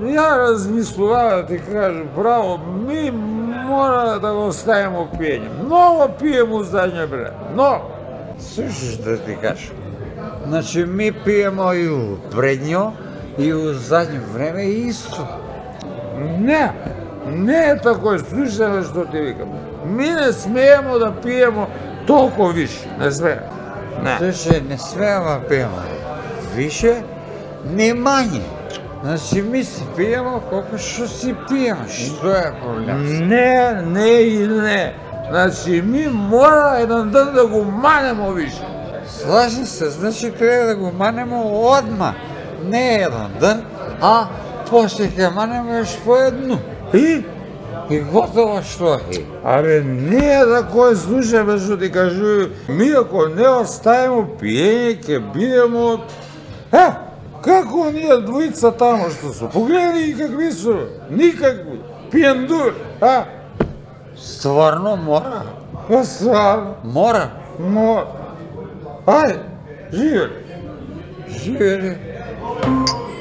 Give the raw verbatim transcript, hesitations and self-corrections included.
я размислував, да ти кажу, право, ми мора да го ставимо пиење. Много пиемо у задње време, много. Слушаш да ти кажам. Значи ми пиемо и у предњо и у задње време исто. Не, не е тако, слушаме што ти викам. Ми не смеемо да пиемо толку више, не смеемо. Не. Слушай, не смеемо да пиемо више, не мање. Значи ми си пиемо колко што си пиемо, што е проблем? Не, не и не. Значи ми мора еден ден да го манемо више. Слажи се, значи треба да го манемо одма. Не еден ден, а после ќе манемо еш по едно. И? И готово што е. Абе, не е тако, слушаме што ти кажу. Ми ако не оставимо пиење, ќе бидемо... Е, како оние двојца тамо што су? Погледај какви су, никакви. Пиендур, а? Стварно мора. Па стварно. Мора. Мора. Ајде, живели. Живели.